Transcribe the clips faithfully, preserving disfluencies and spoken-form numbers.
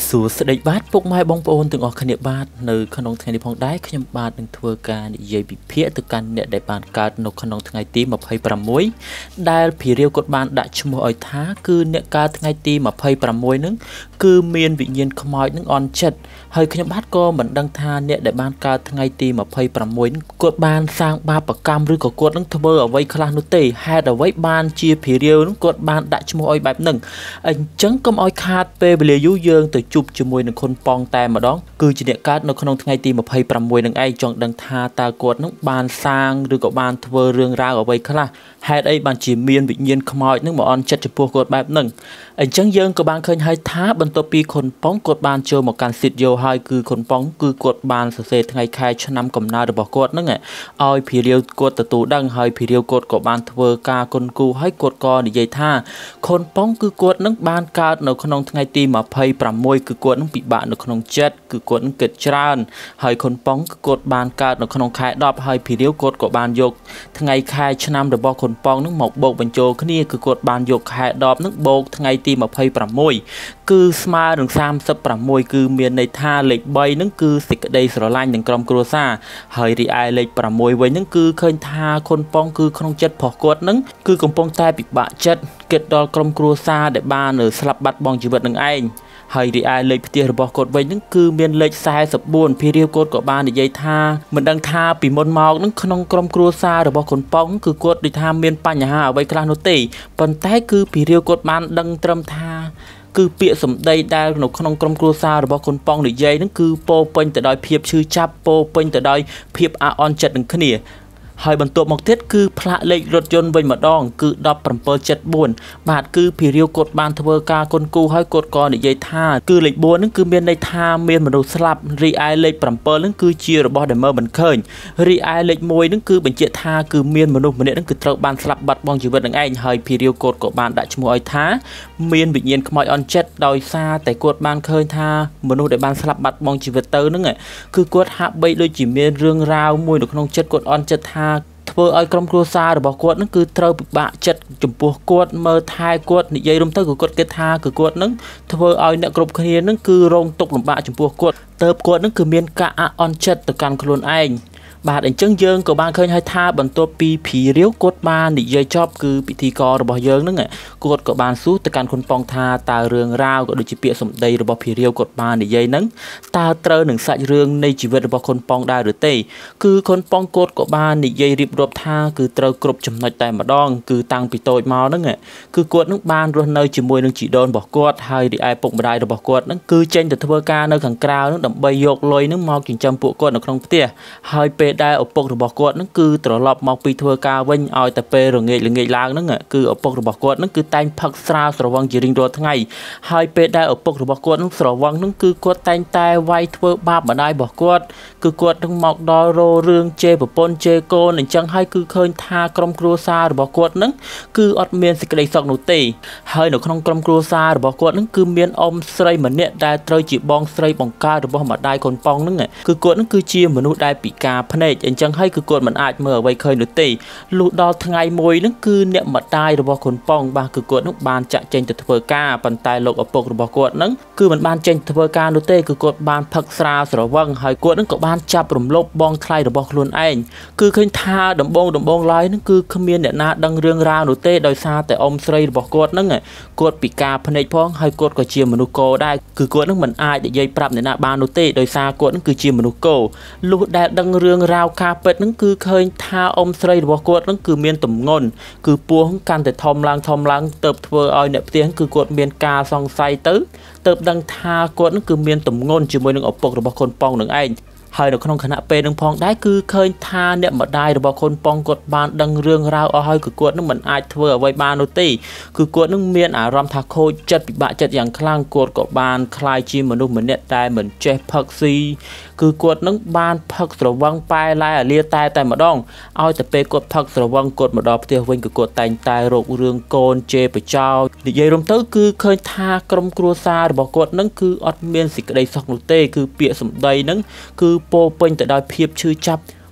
សួស្តីបាទពុកម៉ែបងប្អូនទាំងអស់គ្នាបាទនៅក្នុងថ្ងៃនេះផងដែរខ្ញុំបាទនឹងធ្វើការនិយាយវិភាគទៅកាន់អ្នកដែលបានកើតនៅក្នុងថ្ងៃទីម្ភៃប្រាំមួយដែលភីរាវគាត់បានដាក់ឈ្មោះឲ្យថាគឺអ្នកកើតថ្ងៃទីម្ភៃប្រាំមួយហ្នឹងគឺមានវិញ្ញាណខ្មោចនឹងអន់ចិត្តហើយខ្ញុំបាទក៏មិនដឹងថាអ្នកដែលបានកើតថ្ងៃទីម្ភៃប្រាំមួយគាត់បានសាងបាបកម្មឬក៏គាត់នឹងធ្វើអ្វីខ្លះនោះទេហេតុអ្វីបានជាភីរាវនឹងគាត់បានដាក់ឈ្មោះឲ្យបែបហ្នឹងអញ្ចឹងកុំឲ្យខាតពេលវេលាយូរយើងទៅជួបជាមួយនឹងខុនប៉ងតែម្ដងគឺជាអ្នកកើតនៅក្នុងថ្ងៃទីម្ភៃប្រាំមួយនឹងឯងចង់ដឹងថាតើគាត់នឹងបានសាងឬក៏បានធ្វើរឿងរ៉ាវអ្វីខ្លះហេតុអីបានជាមានវិញ្ញាណខ្មោចនឹងមកអន់ចិត្តចំពោះគាត់បែបហ្នឹងអញ្ចឹងយើងក៏បានឃើញហើយថាបន្ទាប់ពីខុនប៉ងគាត់បានចូលមកកាន់ស៊ីតយោហើយគឺខុនប៉ងគឺគាត់បានសរសេរថ្ងៃខែឆ្នាំកំណើតរបស់គាត់ហ្នឹងឲ្យភីរាវគាត់ទទួលដឹងហើយភីរាវគាត់ក៏បានធ្វើការគុនគូហើយគាត់ក៏និយាយថាខុនប៉ងគឺគាត់នឹងបានកើតនៅក្នុងថ្ងៃទីម្ភៃប្រាំមួយគឺគាត់នឹងពិបាកនៅក្នុងចិត្តគឺគាត់នឹងគិតច្រើនហើយខុនប៉ងគឺគាត់បានកើតនៅក្នុងខែដប់ហើយភីរាវគាត់ក៏បានយកថ្ងៃខែឆ្នាំរបស់ខុនប៉ងនឹងមកបូកបញ្ចូលគ្នាគឺគាត់បានយកខែដប់នឹងបូកថ្ងៃទីម្ភៃប្រាំមួយគឺស្មើនឹងសាមសិបប្រាំមួយគឺមានន័យថាលេខបីនឹងគឺសេចក្តីស្រឡាញ់នឹងក្រុមគ្រួសារហើយរីឯលេខប្រាំមួយវិញនឹងគឺឃើញថាខុនប៉ងគឺក្នុងចិត្តរបស់គាត់នឹងគឺកំពុងតែពិបាកចិត្តគិតដល់ក្រុមគ្រួសារដែលបានស្លាប់បាត់បង់ជីវិតនឹងឯងហើយរីឯលេខផ្ទះរបស់គាត់វិញហ្នឹងគឺមានលេខសែសិបបួនភីរាវគាត់ក៏បាននិយាយថាមិនដឹងថាពីមុនមកហ្នឹងក្នុងក្រុមគ្រួសាររបស់ខុនប៉ងគឺគាត់ដូចថាមានបញ្ហាអ្វីខ្លះនោះទេប៉ុន្តែគឺភីរាវគាត់បានដឹងត្រឹមថាគឺពាក្យសម្ដីដែលនៅក្នុងក្រុមគ្រួសាររបស់ខុនប៉ងនិយាយហ្នឹងគឺពោពេញទៅដោយភាពឈឺចាប់ពោពេញទៅដោយភាពអាក់អន់ចិត្តនឹងគ្នាហើយបន្ទាប់មកទៀតគឺផ្លាកលេខរថយន្តវិញម្ដងគឺដប់ប្រាំbảy ចិត្តបួនបាទគឺភីរាវគាត់បានធ្វើការគុនគូហើយគាត់ក៏និយាយថាគឺលេខបួនហ្នឹងគឺមានន័យថាមានមនុស្សស្លាប់រីឯលេខប្រាំbảyហ្នឹងគឺជារបស់ដែលមើលមិនឃើញរីឯលេខមួយហ្នឹងគឺបញ្ជាក់ថាគឺមានមនុស្សម្នាក់ហ្នឹងគឺត្រូវបានស្លាប់បាត់បង់ជីវិតនឹងឯងហើយភីរាវគាត់ក៏បានដាក់ឈ្មោះឲ្យថាមានវិញ្ញាណខ្មោចអន់ចិត្តដោយសារតែគាត់បានឃើញថាមនុស្សដែលបានស្លាប់បាត់បង់ជីវិតទៅហ្នឹងគឺគាត់ហាក់បីដូចជាមានរឿងរ៉ាវមួយនៅក្នុងចិត្តគាត់អន់ចិត្តថាធ្វើឲ្យក្រុមគ្រួសាររបស់គាត់នឹងគឺត្រូវពិបាកចិត្តចំពោះគាត់មើលថែគាត់និយាយរំទៅគឺគាត់គិតថាគឺគាត់នឹងធ្វើឲ្យអ្នកគ្រប់គ្នានឹងគឺរងទុក្ខលំបាកចំពោះគាត់ទៅគាត់នឹងគឺមានការអាក់អន់ចិត្តទៅកាន់ខ្លួនឯងបាទអញ្ចឹងយើងក៏បានឃើញហើយថាបន្ទាប់ពីភីរាវគាត់បាននិយាយចប់គឺពិធីកររបស់យើងហ្នឹងគាត់ក៏បានសួរទៅកាន់ខុនប៉ងថាតើរឿងរ៉ាវក៏ដូចជាពាក្យសម្ដីរបស់ភីរាវគាត់បាននិយាយហ្នឹងតើត្រូវនឹងសាច់រឿងនៃជីវិតរបស់ខុនប៉ងដែរឬទេគឺខុនប៉ងគាត់ក៏បាននិយាយរៀបរាប់ថាគឺត្រូវគ្រប់ចំណុចតែម្ដងគឺតាំងពីតូចមកហ្នឹងគឺគាត់នឹងបានរស់នៅជាមួយនឹងជីដូនរបស់គាត់ហើយរីឯពុកម្ដាយរបស់គាត់ហ្នឹងគឺចេញទៅធ្វើការនៅខាងក្រៅហ្នឹងដើម្បីយកលុយហ្នឹងមកចិញ្ចឹមពួកគាត់នៅក្នុងផ្ទះហើយពេលដែលឪពុករបស់គាត់ហ្នឹងគឺត្រឡប់មកពីធ្វើការវិញឲ្យតែពេលរងាចល្ងាចឡើងហ្នឹងគឺឪពុករបស់គាត់ហ្នឹងគឺតែងផឹកស្រាស្រវឹងជារៀងរាល់ថ្ងៃហើយពេលដែលឪពុករបស់គាត់ហ្នឹងស្រវឹងហ្នឹងគឺគាត់តែងតែវាយធ្វើបាបម្ដាយរបស់គាត់គឺគាត់នឹងមកដល់រោរឿងជេរប្រពន្ធជេរកូនអញ្ចឹងហើយគឺឃើញថាក្រុមគ្រួសាររបស់គាត់ហ្នឹងគឺអត់មានសេចក្តីសុខនោះទេហើយនៅក្នុងក្រុមគ្រួសាររបស់គាត់ហ្នឹងគឺមានអ៊ំស្រីម្នាក់ដែលត្រូវជាបងស្រីបង្កើតរបស់ម្ដាយខុនប៉ងហ្នឹងគឺគាត់ហ្នឹងគឺជាមនុស្សដែលពិការភ្នែកអញ្ចឹងហើយគឺគាត់មិនអាចមើលអ្វីឃើញនោះទេលុះដល់ថ្ងៃមួយហ្នឹងគឺអ្នកម្ដាយរបស់ខុនប៉ងបាទគឺគាត់ហ្នឹងបានចាក់ចេញទៅធ្វើការប៉ុន្តែលោកឪពុករបស់គាត់ហ្នឹងគឺមិនបានចេញធ្វើការនោះទេគឺគាត់បានផឹកស្រាស្រវឹងហើយគាត់ហ្នឹងក៏បានចាប់រំលោភបងថ្លៃរបស់ខ្លួនឯងគឺឃើញថាដំបងដំបងឡើយហ្នឹងគឺគ្មានអ្នកណាដឹងរឿងរ៉ាវនោះទេដោយសារតែអ៊ំស្រីរបស់គាត់ហ្នឹងគាត់ពិការភ្នែកផងហើយគាត់ក៏ជាមនុស្សកោដែរគឺគាត់ហ្នឹងមិនអាចនិយាយប្រាប់អ្នកណាបាននោះទេដោយសារគាត់ហ្នឹងគឺជាមនុស្សកោលុះដែលដឹងរឿងរ៉ាវការពិតហ្នឹងគឺឃើញថាអ៊ំស្រីរបស់គាត់ហ្នឹងគឺមានទម្ងន់គឺពោះកាន់តែធំឡើងធំឡើងទៅធ្វើឲ្យអ្នកផ្ទះគឺគាត់មានការសង្ស័យទៅទៅដឹងថាគាត់ហ្នឹងគឺមានទម្ងន់ជាមួយនឹងឪពុករបស់ខុនប៉ងនឹងឯងហើយនៅក្នុងគណៈពេលនឹងផងដែរគឺឃើញថាអ្នកម្ដាយរបស់ខុនប៉ងគាត់បានដឹងរឿងរ៉ាវអស់ហើយគឺគាត់នឹងមិនអាចធ្វើអ្វីបាននោះទេគឺគាត់នឹងមានអារម្មណ៍ថាខូចចិត្តពិបាកចិត្តយ៉ាងខ្លាំងគាត់ក៏បានคล้ายជាមនុស្សម្នាក់ដែលមិនចេះផឹកស៊ីគឺគាត់នឹងបានផឹកស្រវឹងប៉ែឡាយអាលាតែតែម្ដងឲ្យតែពេលគាត់ផឹកស្រវឹងគាត់មកដល់ផ្ទះវិញគឺគាត់តែងតែរករឿងកូនជេរបចោនិយាយរំទៅគឺឃើញថាក្រុមគ្រួសាររបស់គាត់នឹងគឺអត់មានសេចក្តីសុខនោះទេគឺពាក្យសម្ដីនឹងគឺពោពេញទៅដោយភាពឈឺចាប់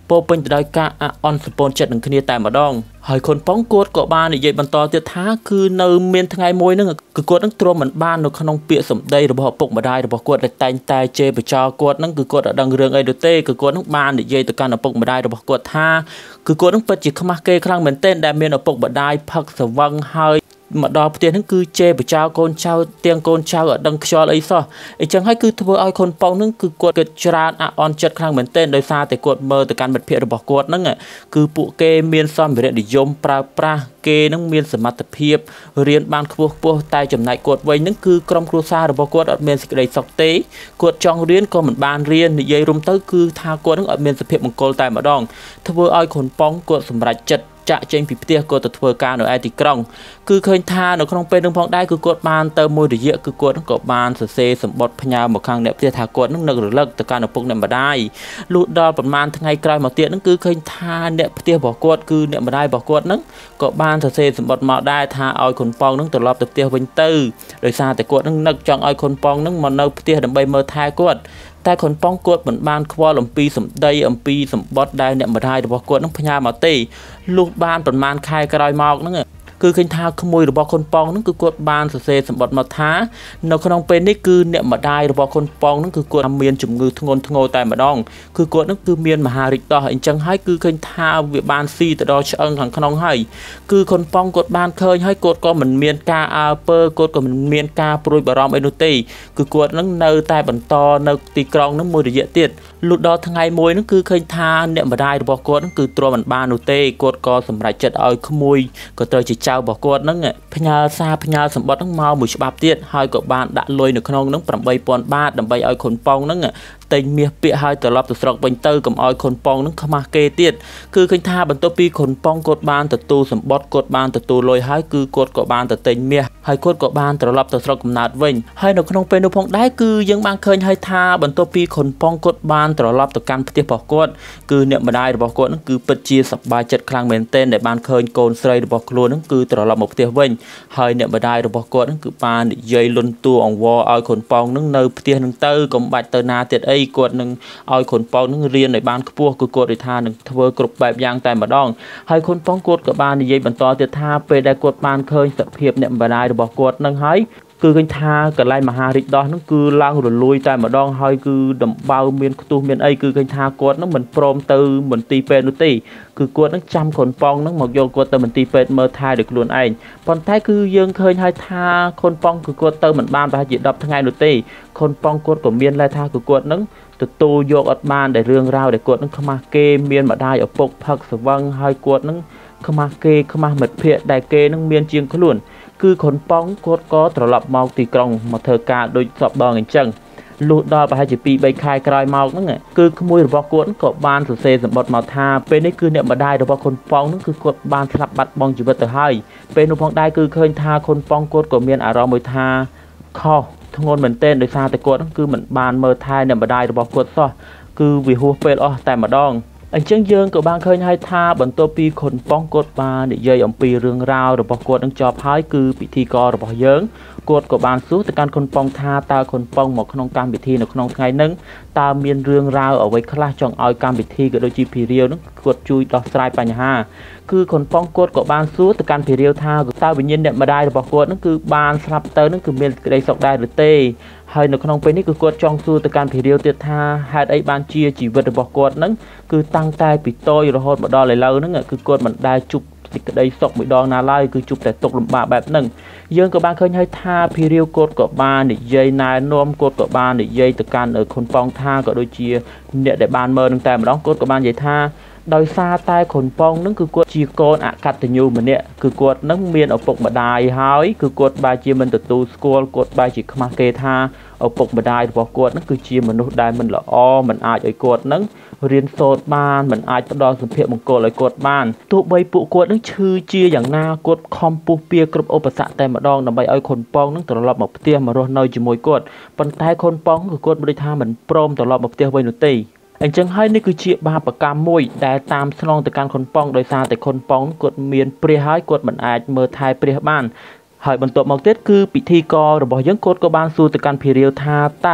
ពោពេញទៅដោយការអអន់សពនចិត្តនឹងគ្នាតែម្ដងហើយខុនប៉ងគាត់ក៏បាននិយាយបន្តទៀតថាគឺនៅមានថ្ងៃមួយហ្នឹងគឺគាត់នឹងទ្រាំមិនបាននៅក្នុងពាក្យសម្ដីរបស់ឪពុកម្ដាយរបស់គាត់ដែលតែងតែជេរបចោលគាត់ហ្នឹងគឺគាត់អត់ដឹងរឿងអីនោះទេគឺគាត់នឹងបាននិយាយទៅកាន់ឪពុកម្ដាយរបស់គាត់ថាគឺគាត់នឹងពិតជាខ្មាស់គេខ្លាំងមែនទែនដែលមានឪពុកម្ដាយផឹកស្វឹងហើយមកដល់ផ្ទះហ្នឹងគឺជេរបចោលកូនចៅទាំងកូនចៅអត់ដឹងខ្យល់អីសោះអញ្ចឹងហើយគឺធ្វើឲ្យខុនប៉ងហ្នឹងគឺគាត់គិតច្រើនអអន់ចិត្តខ្លាំងមែនទែនដោយសារតែគាត់មើលទៅកាន់មិត្តភ័ក្តិរបស់គាត់ហ្នឹងគឺពួកគេមានសម្ភារៈនិយមប្រើប្រាស់គេនឹងមានសមត្ថភាពរៀនបានខ្ពស់ខ្ពស់តែចំណែកគាត់វិញហ្នឹងគឺក្រុមគ្រួសាររបស់គាត់អត់មានសេចក្តីសុខទេគាត់ចង់រៀនក៏មិនបានរៀននិយាយរួមទៅគឺថាគាត់នឹងអត់មានសុភមង្គលតែម្ដងធ្វើឲ្យខុនប៉ងគាត់សម្រេចចិត្តចាក់ចេញពីផ្ទះគាត់ទៅធ្វើការនៅឯទីក្រុងគឺឃើញថានៅក្នុងពេលនឹងផងដែរគឺគាត់បានទៅមួយរយៈគឺគាត់ក៏បានសរសេរសម្បត្តិផ្ញើមកខាងអ្នកផ្ទះថាគាត់នឹងនឹករលឹកទៅកាន់ឪពុកអ្នកម្ដាយលុះដល់ប្រហែលថ្ងៃក្រោយមកទៀតហ្នឹងគឺឃើញថាអ្នកផ្ទះរបស់គាត់គឺអ្នកម្ដាយរបស់គាត់ហ្នឹងក៏បានសរសេរសម្បត្តិមកដែរថាឲ្យខុនប៉ងហ្នឹងត្រឡប់ទៅផ្ទះវិញទៅដោយសារតែគាត់នឹងនឹកចង់ឲ្យខុនប៉ងហ្នឹងមកនៅផ្ទះដើម្បីមើលថែគាត់តែខុនប៉ងគាត់មិនបានខ្វល់អំពីសម្ដីអំពីសម្បត្តិដែលអ្នកម្ដាយរបស់គាត់នឹងផ្ញើមកទេលុះបានប្រហែលខែក្រោយមកហ្នឹងគឺឃើញថាក្មួយរបស់ខុនប៉ងហ្នឹងគឺគាត់បានសរសេរសម្បត្តិមកថានៅក្នុងពេលនេះគឺអ្នកម្ដាយរបស់ខុនប៉ងហ្នឹងគឺគាត់មានជំងឺធ្ងន់ធ្ងរតែម្ដងគឺគាត់ហ្នឹងគឺមានមហារីកដោះអញ្ចឹងហើយគឺឃើញថាវាបានស៊ីទៅដល់ឆ្អឹងខាងក្នុងហើយគឺខុនប៉ងគាត់បានឃើញហើយគាត់ក៏មិនមានការអើពើគាត់ក៏មិនមានការព្រួយបារម្ភអីនោះទេគឺគាត់ហ្នឹងនៅតែបន្តនៅទីក្រុងហ្នឹងមួយរយៈទៀតលុះដល់ថ្ងៃមួយហ្នឹងគឺឃើញថាអ្នកម្ដាយរបស់គាត់ហ្នឹងគឺទ្រាំមិនបាននោះទេគាត់ក៏សម្រេចចិត្តឲ្យក្មួយក៏ត្រូវជាចៅរបស់គាត់ហ្នឹងផ្ញើសារផ្ញើសម្បត្តិហ្នឹងមកមួយច្បាប់ទៀតហើយក៏បានដាក់លុយនៅក្នុងហ្នឹងប្រាំបីពាន់បាតដើម្បីឲ្យខុនប៉ងហ្នឹងតែញមាសពាក្យឲ្យត្រឡប់ទៅស្រុកវិញទៅកុំឲ្យខុនប៉ងហ្នឹងខ្មាស់គេទៀតគឺឃើញថាបន្ទាប់ពីខុនប៉ងគាត់បានទទួលសម្បត្តិគាត់បានទទួលលុយហើយគឺគាត់ក៏បានទៅតែញមាសហើយគាត់ក៏បានត្រឡប់ទៅស្រុកកំណើតវិញហើយនៅក្នុងពេលនោះផងដែរគឺយើងបានឃើញហើយថាបន្ទាប់ពីខុនប៉ងគាត់បានត្រឡប់ទៅកាន់ផ្ទះរបស់គាត់គឺអ្នកម្ដាយរបស់គាត់ហ្នឹងគឺពិតជាសប្បាយចិត្តខ្លាំងមែនទែនដែលបានឃើញកូនស្រីរបស់ខ្លួនហ្នឹងគឺត្រឡប់មកផ្ទះវិញហើយអ្នកម្ដាយរបស់គាត់ហ្នឹងគឺបាននិយាយលន់តួអង្វរឲ្យខុនប៉ងហ្នឹងនៅផ្ទះហ្នឹងទៅកុំបាច់ទៅណាទៀតអីគាត់នឹងឲ្យខុនប៉ងនឹងរៀនឲ្យបានខ្ពស់គឺគាត់និយាយថានឹងធ្វើគ្រប់បែបយ៉ាងតែម្ដងហើយខុនប៉ងគាត់ក៏បាននិយាយបន្តទៀតថាពេលដែលគាត់បានឃើញសភាពអ្នកម្ដាយរបស់គាត់នឹងហើយគឺឃើញថាកន្លែងមហារីកដោះហ្នឹងគឺឡើងរលួយតែម្ដងហើយគឺដំបៅមានខ្ទុះមានអីគឺឃើញថាគាត់ហ្នឹងមិនព្រមទៅមន្ទីរពេទ្យនោះទេគឺគាត់ហ្នឹងចាំខុនប៉ងហ្នឹងមកយកគាត់ទៅមន្ទីរពេទ្យមើលថែដោយខ្លួនឯងប៉ុន្តែគឺយើងឃើញហើយថាខុនប៉ងគឺគាត់ទៅមិនបានប្រហែលជាដប់ថ្ងៃនោះទេខុនប៉ងគាត់ក៏មានឡែថាគឺគាត់ហ្នឹងទទួលយកអត់បានដែលរឿងរ៉ាវដែលគាត់នឹងខ្មាស់គេមានម្ដាយឪពុកផឹកស្វឹងហើយគាត់នឹងខ្មាស់គេខ្មាស់មិត្តភ័ក្តិដែលគេនឹងមានជាងខ្លួនគឺខុនប៉ងគាត់ក៏ត្រឡប់មកទីក្រុងមកធ្វើការដូចសពដងអញ្ចឹងលុះដល់ប្រហែលជាពីរបីខែក្រោយមកហ្នឹងគឺក្មួយរបស់គាត់ក៏បានសរសេរសម្បត្តិមកថាពេលនេះគឺអ្នកម្ដាយរបស់ខុនប៉ងហ្នឹងគឺគាត់បានស្លាប់បាត់បង់ជីវិតទៅហើយពេលនោះផងដែរគឺឃើញថាខុនប៉ងគាត់ក៏មានអារម្មណ៍មួយថាខុសធ្ងន់មែនទែនដោយសារតែគាត់ហ្នឹងគឺមិនបានមើលថែអ្នកម្ដាយរបស់គាត់សោះគឺវាហួសពេលអស់តែម្ដងអញ្ចឹងយើងក៏បានឃើញហើយថាបន្ទាប់ពីខុនប៉ងគាត់បាននិយាយអំពីរឿងរ៉ាវរបស់គាត់នឹងចប់ហើយគឺពិធីកររបស់យើងគាត់ក៏បានសួរទៅកាន់ខុនប៉ងថាតើខុនប៉ងមកក្នុងកម្មវិធីនៅក្នុងថ្ងៃហ្នឹងតើមានរឿងរ៉ាវអ្វីខ្លះចង់ឲ្យកម្មវិធីក៏ដូចជាភីរាវហ្នឹងគាត់ជួយដោះស្រាយបញ្ហាគឺខុនប៉ងគាត់ក៏បានសួរទៅកាន់ភីរាវថាតើវិញ្ញាណអ្នកម្ដាយរបស់គាត់ហ្នឹងគឺបានស្លាប់ទៅហ្នឹងគឺមានសេចក្តីសុខដែរឬទេហើយនៅក្នុងពេលនេះគឺគាត់ចង់សួរទៅកាន់ភីរាវទៀតថាហេតុអីបានជាជីវិតរបស់គាត់ហ្នឹងគឺតាំងតែពីតូចរហូតមកដល់ឥឡូវហ្នឹងគឺគាត់មិនដែលជួបសេចក្តីសុខមួយដងណាឡើយគឺជួបតែទុក្ខលំបាកបែបហ្នឹងយើងក៏បានឃើញហើយថាភីរាវគាត់ក៏បាននិយាយណែនាំគាត់ក៏បាននិយាយទៅកាន់ខុនប៉ងថាក៏ដូចជាអ្នកដែលបានមើលនឹងតែម្ដងគាត់ក៏បាននិយាយថាដោយសារតែខុនប៉ងហ្នឹងគឺគាត់ជាកូនអកតញ្ញូម្នាក់គឺគាត់ហ្នឹងមានឪពុកម្ដាយហើយគឺគាត់បែរជាមិនទទួលស្គាល់គាត់បែរជាខ្មាស់គេថាឪពុកម្ដាយរបស់គាត់ហ្នឹងគឺជាមនុស្សដែលមិនល្អមិនអាចឲ្យគាត់ហ្នឹងរៀនសូត្របានមិនអាចផ្ដល់សុភមង្គលឲ្យគាត់បានទោះបីពួកគាត់នឹងឈឺជាយ៉ាងណាគាត់ខំពុះពៀគ្រប់ឧបសគ្គតែម្ដងដើម្បីឲ្យខុនប៉ងនឹងត្រឡប់មកផ្ទះមករស់នៅជាមួយគាត់ប៉ុន្តែខុនប៉ងគឺគាត់មិនដូចថាមិនព្រមត្រឡប់មកផ្ទះវិញនោះទេអញ្ចឹងហើយនេះគឺជាបាបកម្មមួយដែលតាមស្នងទៅកាន់ខុនប៉ងដោយសារតែខុនប៉ងគាត់មានព្រះហើយគាត់មិនអាចមើលថែព្រះបានហើយបន្ទាប់មកទៀតគឺពិធីកររបស់យើងគាត់ក៏បានសួរទៅកាន់ភីរាវថាតើ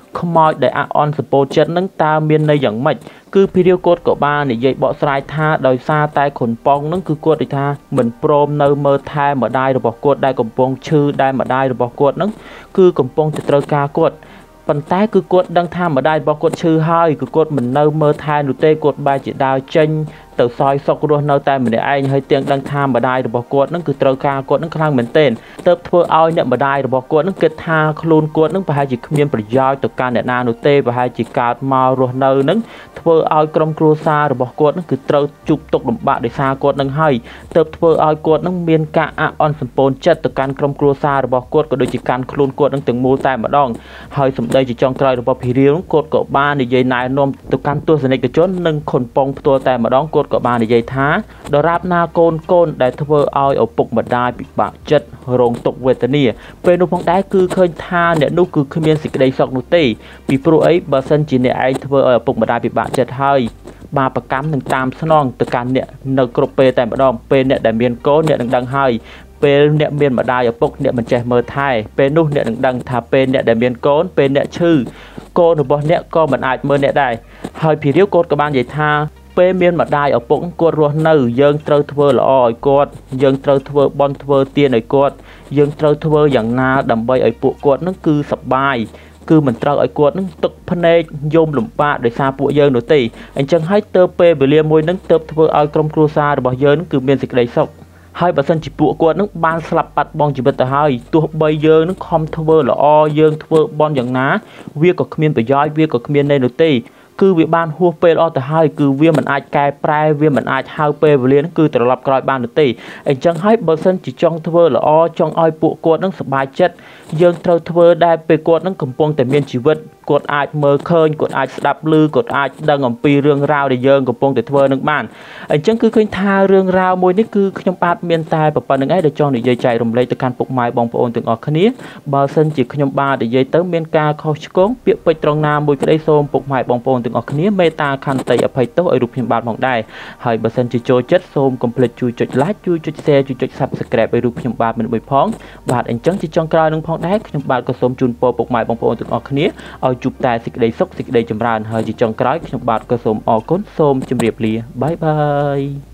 ខ្មោចដែលអអន់សពោចិត្តនឹងតើមានន័យយ៉ាងម៉េចគឺពីរាវគាត់ក៏បាននិយាយបកស្រាយថាដោយសារតែខុនប៉ងនឹងគឺគាត់និយាយថាមិនព្រមនៅមើលថែម្ដាយរបស់គាត់ដែលកំពុងឈឺដែលម្ដាយរបស់គាត់នឹងគឺកំពុងទៅត្រូវការគាត់ប៉ុន្តែគឺគាត់ដឹងថាម្ដាយរបស់គាត់ឈឺហើយគឺគាត់មិននៅមើលថែនោះទេគាត់បែរជាដើរចេញទៅសោយសុករស់នៅតែម្នាក់ឯងហើយទាំងដឹងថាម្ដាយរបស់គាត់នឹងគឺត្រូវការគាត់នឹងខ្លាំងមែនទែនទើបធ្វើឲ្យអ្នកម្ដាយរបស់គាត់នឹងគិតថាខ្លួនគាត់នឹងប្រហែលជាគ្មានប្រយោជន៍ទៅកាន់អ្នកណានោះទេប្រហែលជាកើតមករស់នៅនឹងធ្វើឲ្យក្រុមគ្រួសាររបស់គាត់នឹងគឺត្រូវជួបទុក្ខលំបាកដោយសារគាត់នឹងហើយទើបធ្វើឲ្យគាត់នឹងមានការអអន់សម្ពូនចិត្តទៅកាន់ក្រុមគ្រួសាររបស់គាត់ក៏ដូចជាកាន់ខ្លួនគាត់នឹងទាំងមូលតែម្ដងហើយសម្ដីជាចុងក្រោយរបស់ភីរៀលគាត់ក៏បាននិយាយណែនាំទៅកាន់ទស្សនិកជននិងខុនប៉ងផ្ទាល់តែម្ដងគាត់ក៏បាននិយាយថាដរាបណាកូនកូនដែលធ្វើឲ្យឪពុកម្ដាយពិបាកចិត្តរងទុក្ខវេទនាពេលនោះផងដែរគឺឃើញថាអ្នកនោះគឺគ្មានសេចក្តីសុខនោះទេពីព្រោះអីបើសិនជាអ្នកឯងធ្វើឲ្យឪពុកម្ដាយពិបាកចិត្តហើយបាបកម្មនឹងតាមស្នងទៅកាន់អ្នកនៅគ្រប់ពេលតែម្ដងពេលអ្នកដែលមានកូនអ្នកនឹងដឹងហើយពេលអ្នកមានម្ដាយឪពុកអ្នកមិនចេះមើលថែពេលនោះអ្នកនឹងដឹងថាពេលអ្នកដែលមានកូនពេលអ្នកឈឺកូនរបស់អ្នកក៏មិនអាចមើលអ្នកដែរហើយភីរៀវគាត់ក៏បាននិយាយថាពេលមានម្ដាយឪពុកគាត់រស់នៅយើងត្រូវធ្វើល្អឲ្យគាត់យើងត្រូវធ្វើបន់ធ្វើទានឲ្យគាត់យើងត្រូវធ្វើយ៉ាងណាដើម្បីឲ្យពួកគាត់នឹងគឺសប្បាយគឺមិនត្រូវឲ្យគាត់នឹងទឹកភ្នែកយំលំបាកដោយសារពួកយើងនោះទេអញ្ចឹងហើយទៅពេលវេលាមួយនឹងទៅធ្វើឲ្យក្រុមគ្រួសាររបស់យើងគឺមានសេចក្តីសុខហើយបើសិនជាពួកគាត់នឹងបានស្លាប់បាត់បង់ជីវិតទៅហើយទោះបីយើងនឹងខំធ្វើល្អយើងធ្វើបន់យ៉ាងណាវាក៏គ្មានប្រយោជន៍វាក៏គ្មានន័យនោះទេគឺវាបានហួសពេលអស់ទៅហើយគឺវាមិនអាចកែប្រែវាមិនអាចហៅពេលវេលានឹងគឺត្រឡប់ក្រោយបាននោះទេអញ្ចឹងហើយបើសិនជាចង់ធ្វើល្អចង់ឲ្យពួកគាត់នឹងសប្បាយចិត្តយើងត្រូវធ្វើដែរពេលគាត់នឹងកំពុងតែមានជីវិតគាត់អាចមើលឃើញគាត់អាចស្ដាប់ឮគាត់អាចដឹងអំពីរឿងរ៉ាវដែលយើងកំពុងតែធ្វើនឹងបានអញ្ចឹងគឺឃើញថារឿងរ៉ាវមួយនេះគឺខ្ញុំបាទមានតែប៉ុណ្្នឹងឯងដែលចង់និយាយចែករំលែកទៅកាន់ពុកម៉ែបងប្អូនទាំងអស់គ្នាបើសិនជាខ្ញុំបាទនិយាយទៅមានការខុសឆ្គងពាក្យពេចន៍ត្រង់ណាមួយក្តីសូមពុកម៉ែបងប្អូនទាំងអស់គ្នាមេត្តាខន្តីអភ័យទោសឲ្យរូបខ្ញុំបាទផងដែរហើយបើសិនជាចូលចិត្តសូមកុំភ្លេចជួយចុច like ជួយចុច share ជួយចុច subscribe ឲ្យរូបខ្ញុំបាទមិនមួយផងបាទអញ្ចឹងជាចុងក្រោយនឹងផងដែរខ្ញុំបាទក៏សូមជូនពរពុកម៉ែបងប្អូនទាំងអស់គ្នាឲ្យជួបតែសេចក្តីសុខសេចក្តីចម្រើនហើយជាចុងក្រោយខ្ញុំបាទក៏សូមអរគុណសូមជម្រាបលាបាយបាយ